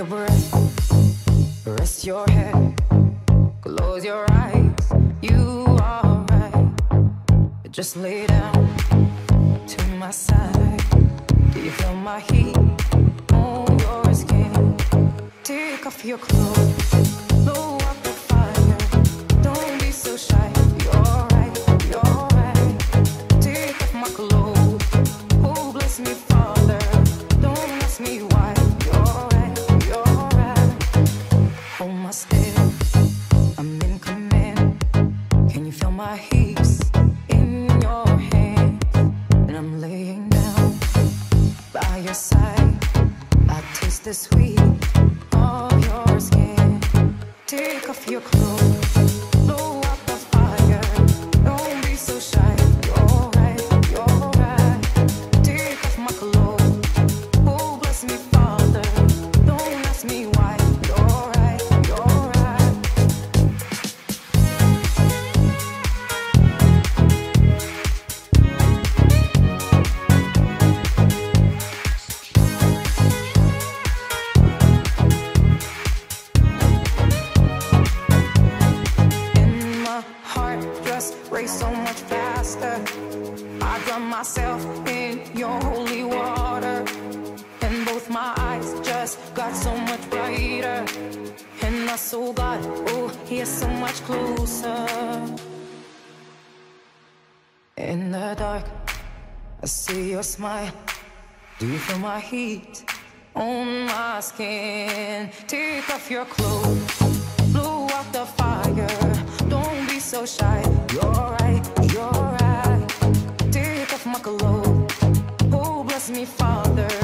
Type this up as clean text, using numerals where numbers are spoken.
a breath, rest your head, close your eyes. You are right. Just lay down to my side. Do you feel my heat on your skin? Take off your clothes, blow up the fire. Don't be so shy. You're right, you're right. Take off my clothes. Oh, bless me, Father. Don't ask me why. You're right, you're right. Hold my step, I'm in command. Can you feel my heat in your hand? And I'm laying down by your side. I taste the sweet of your skin. Take off your clothes, blow up the fire. Don't be so shy. You're right, you're right. Take off my clothes. Oh, bless me, Father. Don't ask me why. You're right, you're right. And my heart just raced so much faster. I drown myself in your holy water, and both my eyes just got so much brighter. And I saw God, oh, He is so much closer. In the dark, I see your smile. Do you feel my heat on my skin? Take off your clothes, blow out the fire. Don't be so shy. You're right, you're right. Take off my clothes. Oh, bless me, Father.